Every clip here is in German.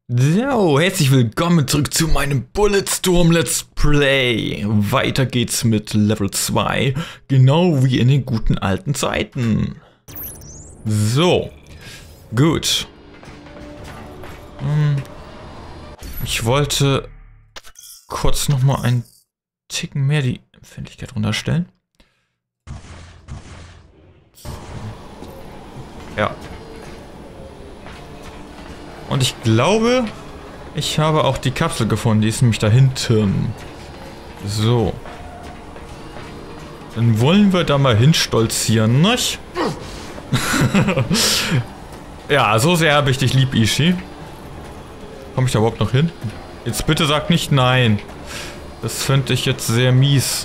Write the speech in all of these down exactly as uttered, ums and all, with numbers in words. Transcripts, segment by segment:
So, herzlich willkommen zurück zu meinem Bulletstorm Let's Play. Weiter geht's mit Level zwei, genau wie in den guten alten Zeiten. So, gut. Hm, ich wollte kurz nochmal einen Ticken mehr die Empfindlichkeit runterstellen. Ja. Und ich glaube, ich habe auch die Kapsel gefunden. Die ist nämlich da hinten. So. Dann wollen wir da mal hinstolzieren, nicht? Ja, so sehr habe ich dich lieb, Ishi. Komme ich da überhaupt noch hin? Jetzt bitte sag nicht nein. Das fände ich jetzt sehr mies.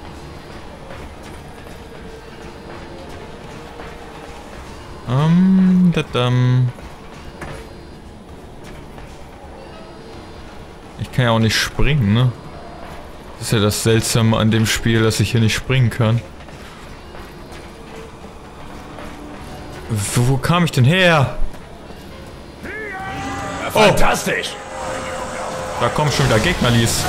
Ähm, dadam. Ich kann ja auch nicht springen, ne? Das ist ja das Seltsame an dem Spiel, dass ich hier nicht springen kann. Wo, wo kam ich denn her? Ja, fantastisch! Oh. Da kommen schon wieder Gegner, Lies.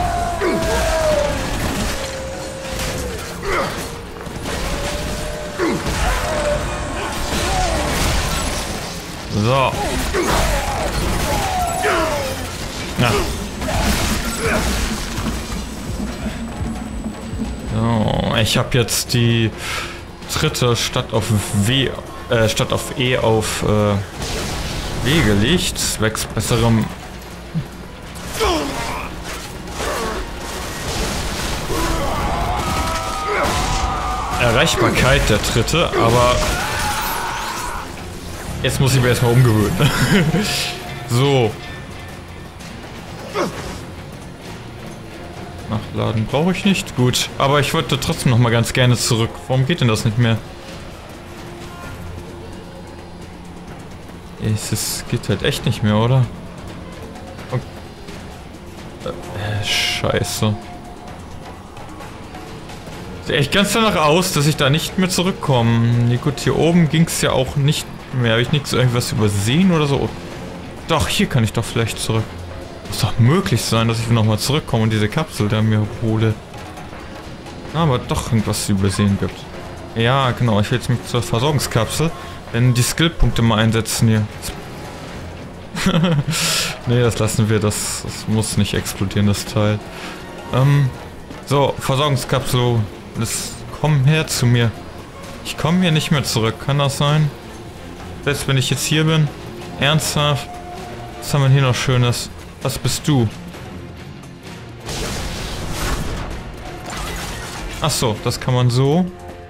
So. Na. So, ich habe jetzt die dritte statt auf W, äh, statt auf E auf äh, W gelegt, zwecks besserem Erreichbarkeit der dritte, aber jetzt muss ich mir erstmal umgewöhnen. So. Nachladen brauche ich nicht. Gut, aber ich wollte trotzdem noch mal ganz gerne zurück. Warum geht denn das nicht mehr? Es geht halt echt nicht mehr, oder? Okay. Äh, scheiße. Sieht echt ganz danach aus, dass ich da nicht mehr zurückkomme. Nee, gut, hier oben ging es ja auch nicht mehr. Habe ich nichts irgendwas übersehen oder so? Doch, hier kann ich doch vielleicht zurück. Muss doch möglich sein, dass ich nochmal zurückkomme und diese Kapsel da mir hole. Aber doch irgendwas übersehen gibt. Ja, genau. Ich will jetzt mit zur Versorgungskapsel, denn die Skillpunkte mal einsetzen hier. Nee, das lassen wir. Das, das muss nicht explodieren, das Teil. Ähm, so, Versorgungskapsel. Das, komm her zu mir. Ich komme hier nicht mehr zurück. Kann das sein? Selbst wenn ich jetzt hier bin? Ernsthaft? Was haben wir hier noch Schönes? Was bist du? Ach so, das kann man so.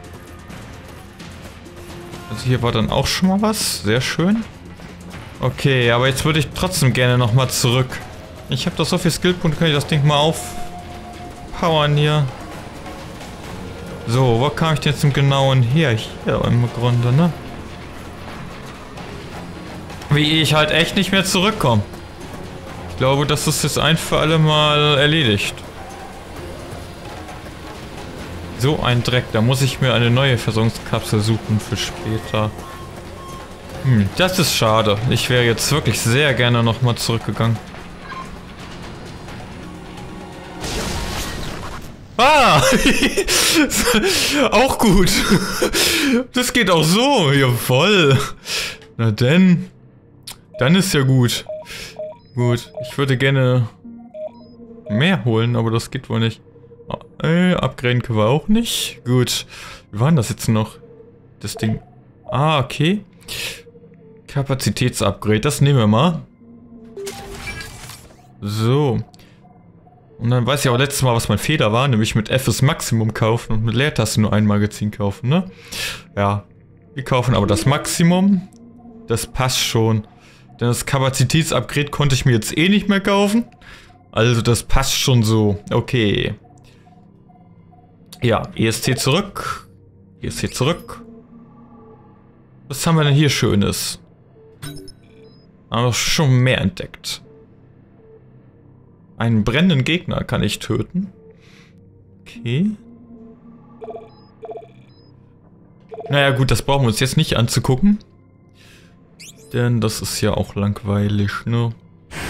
Also hier war dann auch schon mal was. Sehr schön. Okay, aber jetzt würde ich trotzdem gerne nochmal zurück. Ich habe doch so viel Skillpunkte, kann ich das Ding mal aufpowern hier. So, wo kam ich denn jetzt im Genauen her? Hier im Grunde, ne? Wie ich halt echt nicht mehr zurückkomme. Ich glaube, das ist jetzt ein für alle Mal erledigt. So ein Dreck, da muss ich mir eine neue Versorgungskapsel suchen für später. Hm, das ist schade. Ich wäre jetzt wirklich sehr gerne nochmal zurückgegangen. Ah! Auch gut. Das geht auch so. Jawoll. Na denn. Dann ist ja gut. Gut, ich würde gerne mehr holen, aber das geht wohl nicht. Äh, upgraden können wir auch nicht. Gut, wie war denn das jetzt noch? Das Ding. Ah, okay. Kapazitätsupgrade, das nehmen wir mal. So. Und dann weiß ich auch letztes Mal, was mein Fehler war, nämlich mit F das Maximum kaufen und mit Leertaste nur ein Magazin kaufen, ne? Ja, wir kaufen aber das Maximum. Das passt schon. Denn das Kapazitätsupgrade konnte ich mir jetzt eh nicht mehr kaufen. Also das passt schon so. Okay. Ja, E S C zurück. E S C zurück. Was haben wir denn hier Schönes? Aber schon mehr entdeckt. Einen brennenden Gegner kann ich töten. Okay. Naja gut, das brauchen wir uns jetzt nicht anzugucken. Denn das ist ja auch langweilig, ne?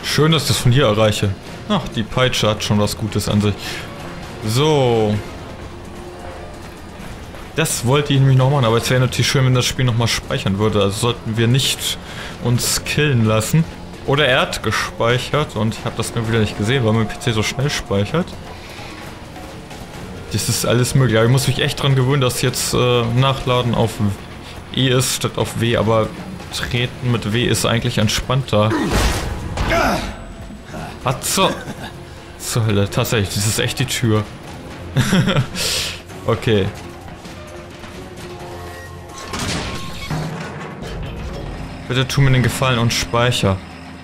Schön, dass ich das von hier erreiche. Ach, die Peitsche hat schon was Gutes an sich. So. Das wollte ich nämlich noch machen, aber es wäre natürlich schön, wenn das Spiel nochmal speichern würde. Also sollten wir nicht uns killen lassen. Oder er hat gespeichert und ich habe das mir wieder nicht gesehen, weil mein P C so schnell speichert. Das ist alles möglich. Aber ich muss mich echt dran gewöhnen, dass jetzt äh, Nachladen auf E ist statt auf W, aber Treten mit W ist eigentlich entspannter. Was zur... zur Hölle? Tatsächlich, das ist echt die Tür. Okay. Bitte tu mir den Gefallen und speicher.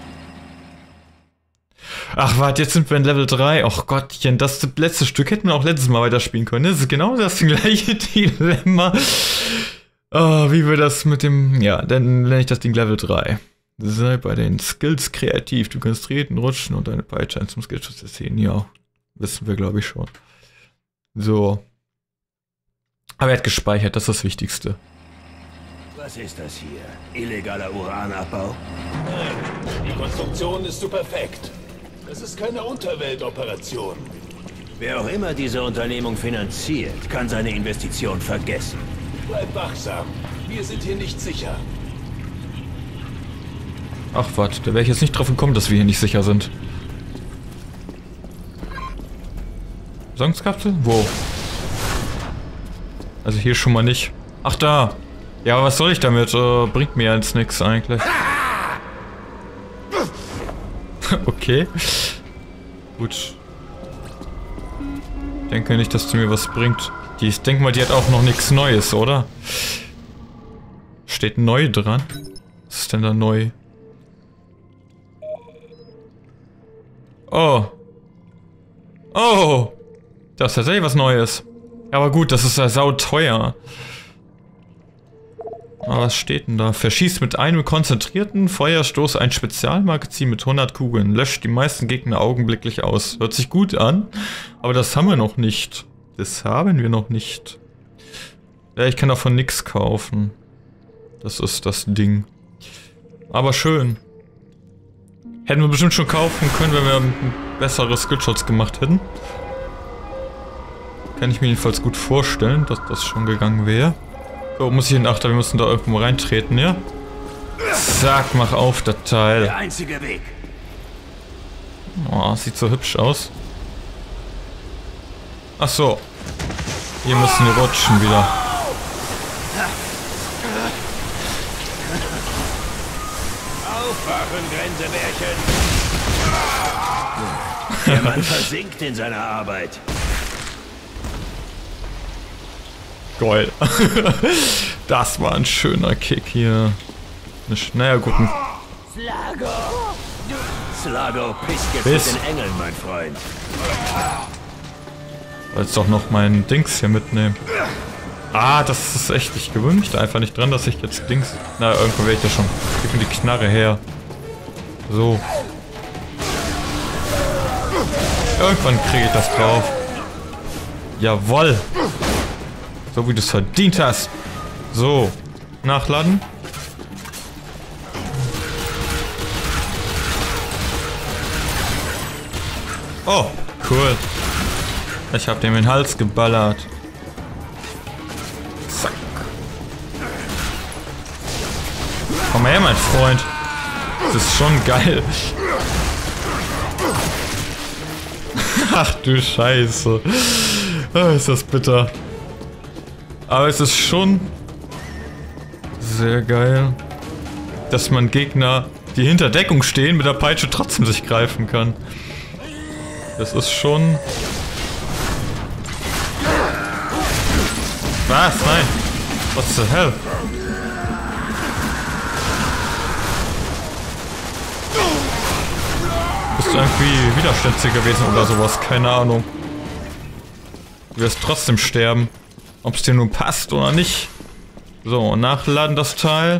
Ach warte, jetzt sind wir in Level drei. Och Gottchen, das letzte Stück hätten wir auch letztes Mal weiterspielen können. Das ist genau das gleiche Dilemma. Oh, wie wir das mit dem... Ja, dann nenne ich das Ding Level drei. Sei bei den Skills kreativ. Du kannst treten, rutschen und deine Peitsche zum Skillschutz erzählen. Ja, wissen wir, glaube ich, schon. So. Aber er hat gespeichert, das ist das Wichtigste. Was ist das hier? Illegaler Uranabbau? Nein, die Konstruktion ist zu perfekt. Es ist keine Unterweltoperation. Wer auch immer diese Unternehmung finanziert, kann seine Investition vergessen. Bleib wachsam. Wir sind hier nicht sicher. Ach warte, da wäre ich jetzt nicht drauf gekommen, dass wir hier nicht sicher sind. Songskapsel? Wo? Also hier schon mal nicht. Ach da! Ja, aber was soll ich damit? Äh, bringt mir jetzt nichts eigentlich. Okay. Gut. Ich denke nicht, dass die mir was bringt. Die, ich denke mal, die hat auch noch nichts Neues, oder? Steht neu dran? Was ist denn da neu? Oh. Oh. Das ist tatsächlich was Neues. Aber gut, das ist ja sauteuer. Aber was steht denn da? Verschießt mit einem konzentrierten Feuerstoß ein Spezialmagazin mit hundert Kugeln. Löscht die meisten Gegner augenblicklich aus. Hört sich gut an, aber das haben wir noch nicht. Das haben wir noch nicht. Ja, ich kann davon nichts kaufen. Das ist das Ding. Aber schön. Hätten wir bestimmt schon kaufen können, wenn wir ein besseres Skillshots gemacht hätten. Kann ich mir jedenfalls gut vorstellen, dass das schon gegangen wäre. So, muss ich in Achter, wir müssen da irgendwo reintreten, ja? Zack, mach auf, das Teil. Der einzige Weg. Oh, sieht so hübsch aus. Ach so. Hier müssen wir rutschen wieder. Aufwachen, Gränsebärchen. Der Mann versinkt in seiner Arbeit. Geil. Das war ein schöner Kick hier. Naja, gut. Slago! Slago, pisst jetzt Piss. mit den Engeln, mein Freund. Jetzt doch noch mein Dings hier mitnehmen. Ah, das ist echt, ich gewöhne mich da einfach nicht dran, dass ich jetzt Dings... Na, irgendwo werde ich das schon. Gib mir die Knarre her. So. Irgendwann kriege ich das drauf. Jawoll. So wie du es verdient hast. So. Nachladen. Oh, cool. Ich hab dem in den Hals geballert. Zack. Komm mal her, mein Freund. Das ist schon geil. Ach du Scheiße. Oh, ist das bitter. Aber es ist schon sehr geil, dass man Gegner, die hinter Deckung stehen, mit der Peitsche trotzdem sich greifen kann. Das ist schon... Was? Nein. What the hell? Bist du irgendwie widerstandsfähig gewesen oder sowas? Keine Ahnung. Du wirst trotzdem sterben. Ob es dir nun passt oder nicht. So, nachladen das Teil.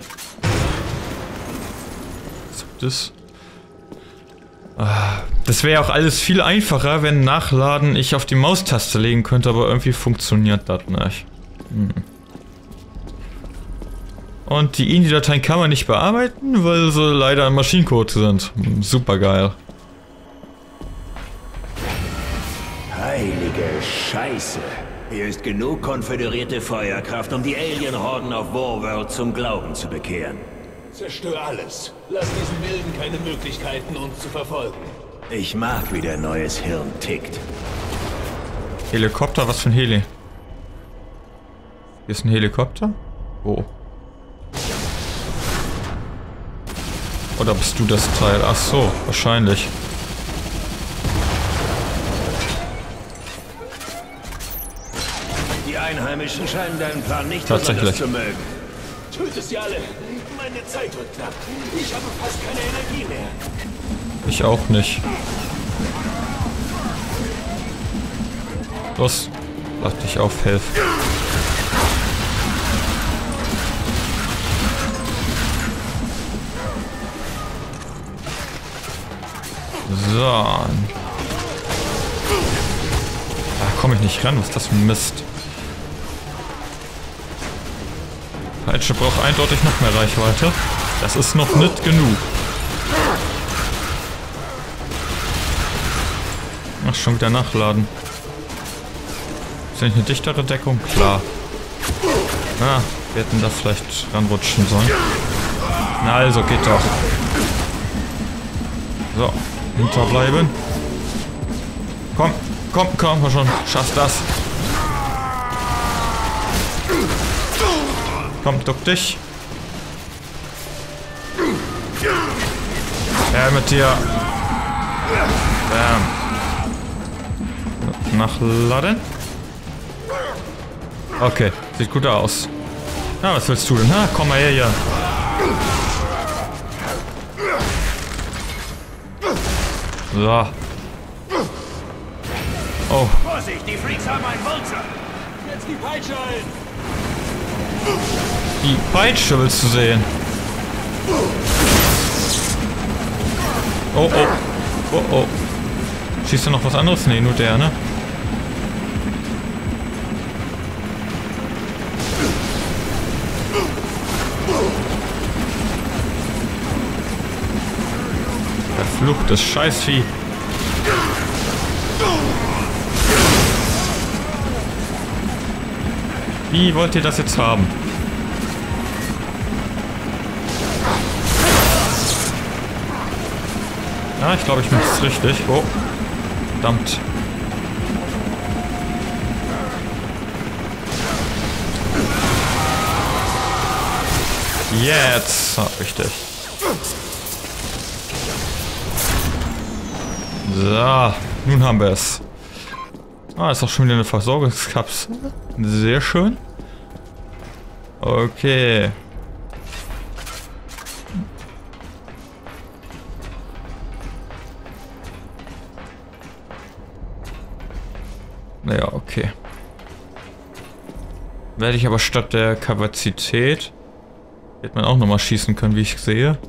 Was ist das? Ah, das wäre ja auch alles viel einfacher, wenn Nachladen ich auf die Maustaste legen könnte, aber irgendwie funktioniert das nicht. Hm. Und die I N I D-Dateien kann man nicht bearbeiten, weil sie leider im Maschinencode sind. Super geil. Heilige Scheiße. Hier ist genug konföderierte Feuerkraft, um die Alien-Horden auf Warworld zum Glauben zu bekehren. Zerstör alles. Lass diesen Wilden keine Möglichkeiten, uns zu verfolgen. Ich mag, wie der neues Hirn tickt. Helikopter? Was für ein Heli? Hier ist ein Helikopter? Wo? Oder bist du das Teil? Ach so, wahrscheinlich. Die Einheimischen scheinen deinen Plan nicht Tatsächlich besonders zu mögen. Tötet sie alle. Meine Zeit wird knapp. Ich habe fast keine Energie mehr. Ich auch nicht. Los, lass dich aufhelfen. So. Da komme ich nicht ran. Was ist das für ein Mist? Peitsche braucht eindeutig noch mehr Reichweite. Das ist noch nicht genug. Ach, schon wieder nachladen. Ist ja nicht eine dichtere Deckung? Klar. Ah, wir hätten da vielleicht ranrutschen sollen. Na also, geht doch. So, hinterbleiben. Komm, komm, komm, komm schon. Schaffst das. Komm, duck dich. Ja, mit dir. Bam. Nachladen. Okay, sieht gut aus. Na, was willst du denn? Ha, komm mal her hier. So. Oh. Vorsicht, die Freaks haben einen Vulture. Jetzt die Peitsche ein. Die Peitsche willst du sehen? Oh, oh. Oh, oh. Schießt du noch was anderes? Nee, nur der, ne? Verfluchtes Scheißvieh. Wie wollt ihr das jetzt haben? Ja, ich glaube, ich mache es richtig. Oh. Verdammt. Jetzt hab ich dich. So, nun haben wir es. Ah, ist auch schon wieder eine Versorgungskapsel. Sehr schön. Okay. Naja, okay. Werde ich aber statt der Kapazität... Hätte man auch nochmal schießen können, wie ich sehe.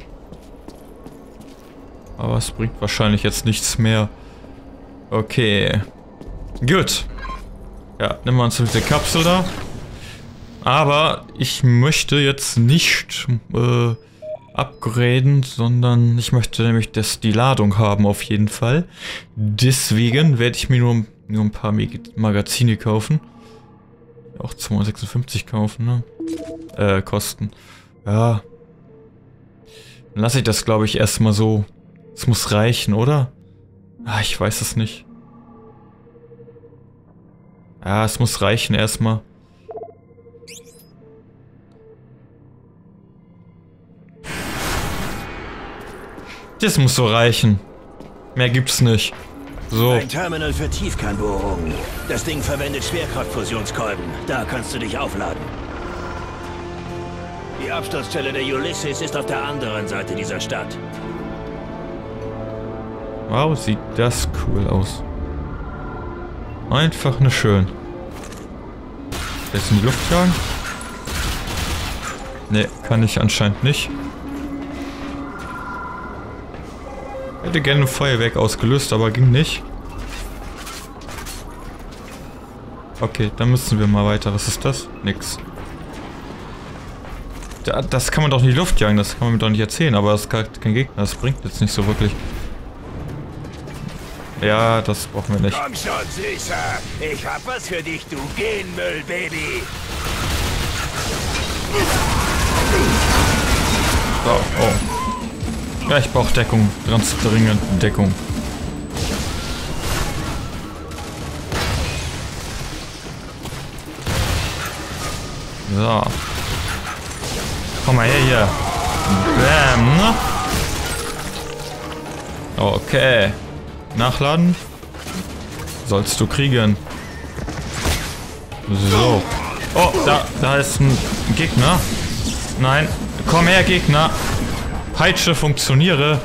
Aber es bringt wahrscheinlich jetzt nichts mehr. Okay. Gut. Ja, nehmen wir uns diese Kapsel da. Aber ich möchte jetzt nicht äh, upgraden, sondern ich möchte nämlich das, die Ladung haben auf jeden Fall. Deswegen werde ich mir nur, nur ein paar Magazine kaufen. Auch zweihundertsechsundfünfzig kaufen, ne? Äh, kosten. Ja. Dann lasse ich das, glaube ich, erstmal so. Es muss reichen, oder? Ah, ich weiß es nicht. Ja, es muss reichen erstmal. Das muss so reichen. Mehr gibt's nicht. So. Ein Terminal für Tiefkernbohrungen. Das Ding verwendet Schwerkraftfusionskolben. Da kannst du dich aufladen. Die Absturzstelle der Ulysses ist auf der anderen Seite dieser Stadt. Wow, sieht das cool aus. Einfach nur schön. Jetzt in die Luft jagen? Ne, kann ich anscheinend nicht. Hätte gerne ein Feuerwerk ausgelöst, aber ging nicht. Okay, dann müssen wir mal weiter. Was ist das? Nix. Das kann man doch in die Luft jagen, das kann man mir doch nicht erzählen, aber das ist kein Gegner, das bringt jetzt nicht so wirklich. Ja, das brauchen wir nicht. Komm schon, Süßer. Ich hab was für dich, du Genmüll-Baby. So, oh. Ja, ich brauche Deckung. Ganz dringend Deckung. So. Komm mal her hier. Bam, ne? Okay. Nachladen. Sollst du kriegen. So. Oh, da, da ist ein Gegner. Nein. Komm her, Gegner. Peitsche, funktioniere.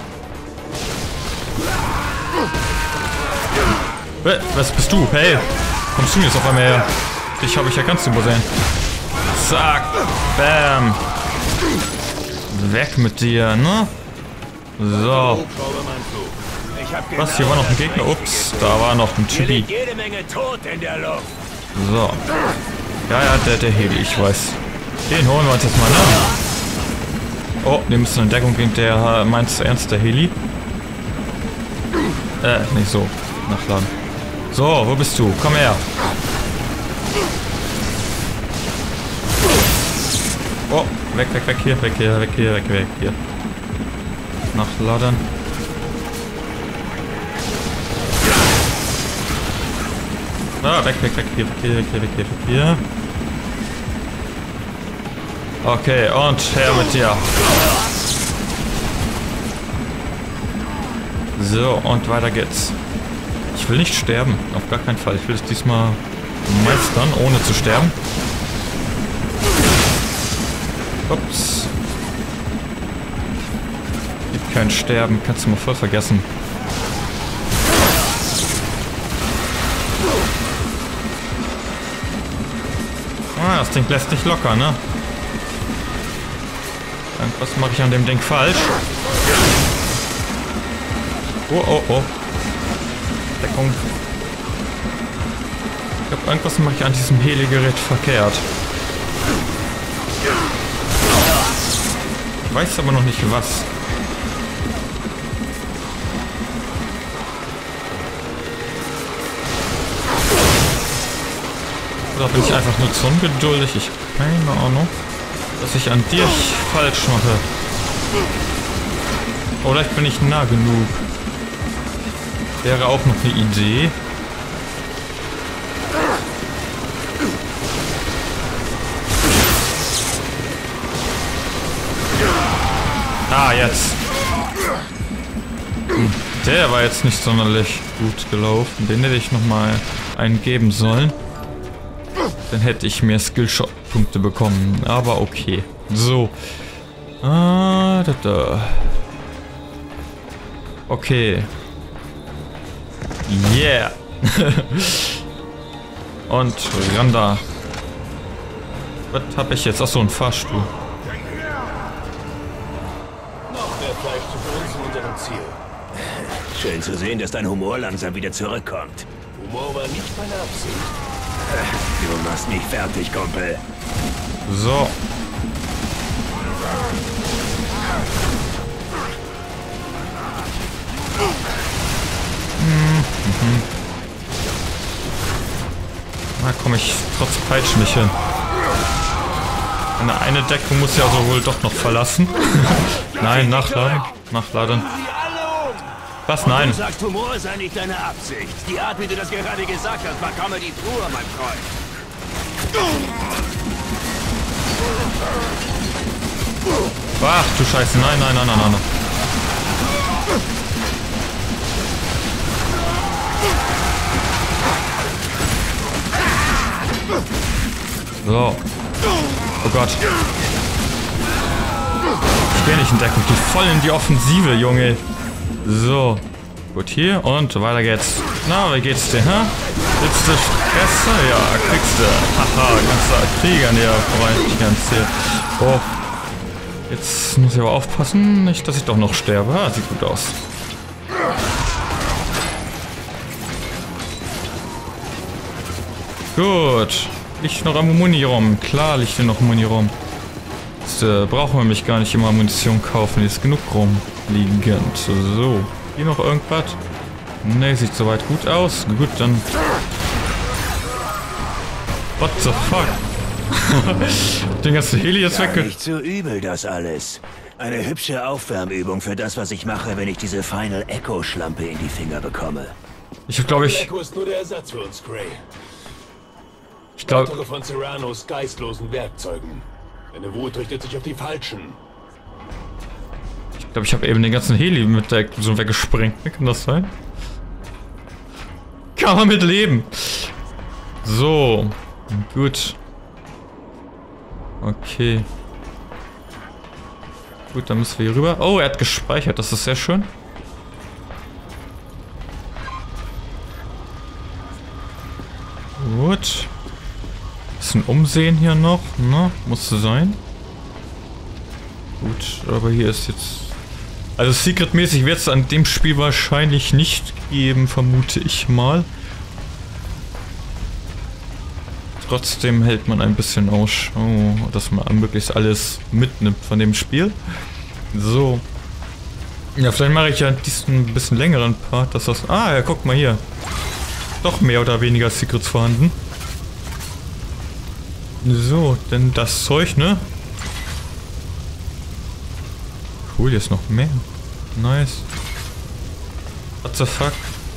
Was bist du? Hey. Kommst du jetzt auf einmal her? Dich habe ich ja ganz übersehen. Zack. Bam. Weg mit dir, ne? So. Was? Hier war noch ein Gegner. Ups, da war noch ein Chili. So. Ja, ja, der, der Heli, ich weiß. Den holen wir uns jetzt mal, ne? Oh, wir müssen in Deckung gehen. Der meinst du ernst, der Heli? Äh, nicht so. Nachladen. So, wo bist du? Komm her. Oh, weg, weg, weg hier, weg hier, weg hier, weg, weg hier. Nachladen. Ah, weg, weg, weg, hier, weg hier, weg hier, weg hier, weg hier. Okay, und her mit dir. So, und weiter geht's. Ich will nicht sterben, auf gar keinen Fall. Ich will es diesmal meistern, ohne zu sterben. Ups. Gibt kein Sterben, kannst du mal voll vergessen. Ah, das Ding lässt nicht locker, ne? Was mache ich an dem Ding falsch? Oh, oh, oh. Deckung. Ich glaube, irgendwas mache ich an diesem Heli-Gerät verkehrt. Ich weiß aber noch nicht was. Oder bin ich einfach nur zu ungeduldig? Ich habe keine Ahnung, was ich an dir falsch mache. Oder ich bin nicht nah genug. Wäre auch noch eine Idee. Ah, jetzt. Hm, der war jetzt nicht sonderlich gut gelaufen. Den hätte ich nochmal einen geben sollen. Dann hätte ich mehr Skillshot-Punkte bekommen. Aber okay. So. Ah, da, da. Okay. Yeah. Und ran da. Was hab ich jetzt? Achso, ein Fahrstuhl. Schön zu sehen, dass dein Humor langsam wieder zurückkommt. Humor war nicht meine Absicht. Du machst mich fertig, Kumpel. So. Hm, mhm. Na komm, ich trotz Peitschen nicht hin. Eine, eine Deckung muss ja also wohl doch noch verlassen. Nein, nachladen. Nachladen. Was? Nein. Du sagst, Humor sei nicht deine Absicht. Die Art, wie du das gerade gesagt hast, war Comedy pur, mein Freund. Ach du Scheiße. Nein, nein, nein, nein, nein. So. Oh Gott. Ich gehe nicht in Deckung. Geh voll in die Offensive, Junge. So. Gut, hier und weiter geht's. Na, wie geht's dir, hä? Willst du Fresse? Ja, kriegst du. Haha, ganzer Krieger an dir vorbei. Ich ganz hier. Oh. Jetzt muss ich aber aufpassen, nicht, dass ich doch noch sterbe. Ah, sieht gut aus. Gut. Liegt noch am Muni rum. Klar liegt hier noch Muni rum. Jetzt äh, brauchen wir nämlich gar nicht immer Munition kaufen, hier ist genug rumliegend. So, hier noch irgendwas? Ne, sieht soweit gut aus. Gut, dann... What the fuck? Den ganzen Heli ist weg. Nicht so übel, das alles. Eine hübsche Aufwärmübung für das, was ich mache, wenn ich diese Final Echo-Schlampe in die Finger bekomme. Ich glaube, ich... Echo ist nur der Ersatz für uns, Gray. Ich glaube... Weitere von Serranos geistlosen Werkzeugen. Deine Wut richtet sich auf die Falschen. Ich glaube, ich habe eben den ganzen Heli mit der Explosion weggesprengt. Kann das sein? Kann man mit leben. So. Gut. Okay. Gut, dann müssen wir hier rüber. Oh, er hat gespeichert. Das ist sehr schön. Gut. Bisschen umsehen hier noch, ne? Musste sein. Gut, aber hier ist jetzt... Also secretmäßig wird es an dem Spiel wahrscheinlich nicht geben, vermute ich mal. Trotzdem hält man ein bisschen Ausschau, dass man möglichst alles mitnimmt von dem Spiel. So. Ja, vielleicht mache ich ja diesen bisschen längeren Part, dass das... Ah, ja, guck mal hier. Doch mehr oder weniger Secrets vorhanden. So, denn das Zeug, ne? Cool, hier ist noch mehr. Nice. What the fuck?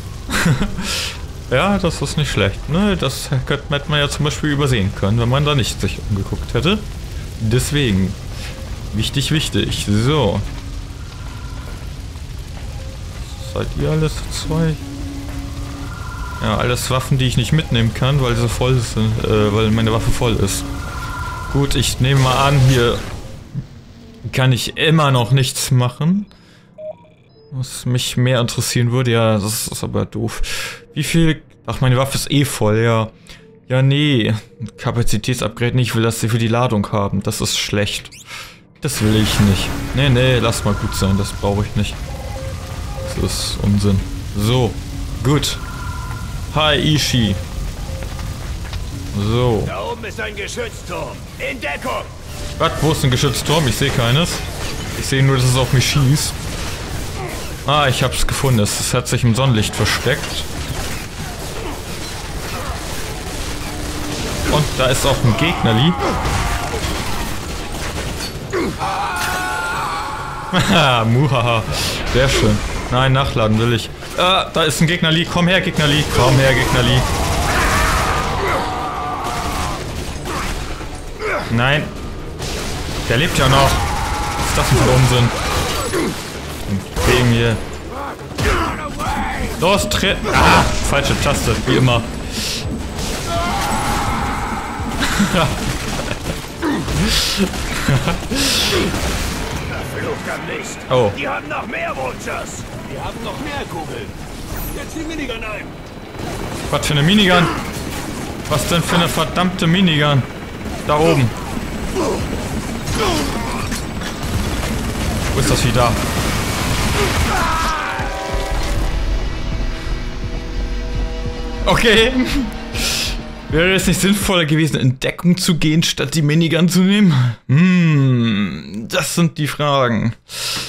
Ja, das ist nicht schlecht, ne? Das hätte man ja zum Beispiel übersehen können, wenn man da nicht sich umgeguckt hätte. Deswegen. Wichtig, wichtig. So. Seid ihr alles zwei? Ja, alles Waffen, die ich nicht mitnehmen kann, weil sie voll sind, äh, weil meine Waffe voll ist. Gut, ich nehme mal an, hier kann ich immer noch nichts machen. Was mich mehr interessieren würde, ja, das ist aber doof. Wie viel... Ach, meine Waffe ist eh voll, ja. Ja, nee. Kapazitätsupgrade nicht, ich will, dass sie für die Ladung haben. Das ist schlecht. Das will ich nicht. Nee, nee, lass mal gut sein, das brauche ich nicht. Das ist Unsinn. So, gut. Hi, Ishi. So. Da oben ist ein Geschützturm. In Deckung! Was? Wo ist ein Geschützturm? Ich sehe keines. Ich sehe nur, dass es auf mich schießt. Ah, ich hab's gefunden. Es hat sich im Sonnenlicht versteckt. Und da ist auch ein Gegnerli. Haha, muhaha. Sehr schön. Nein, nachladen will ich. Ah, da ist ein Gegnerli. Komm her, Gegnerli. Komm her, Gegnerli. Nein. Der lebt ja noch. Was ist das denn für Unsinn? Wegen hier. Los, tritt. Ah, falsche Taste, wie immer. Oh. Die haben noch mehr Vultures. Wir haben noch mehr Kugeln. Jetzt die Minigun ein. Was für eine Minigun? Was denn für eine verdammte Minigun? Da oben. Wo ist das Vieh da? Okay. Wäre es nicht sinnvoller gewesen, in Deckung zu gehen, statt die Minigun zu nehmen? Hm, das sind die Fragen.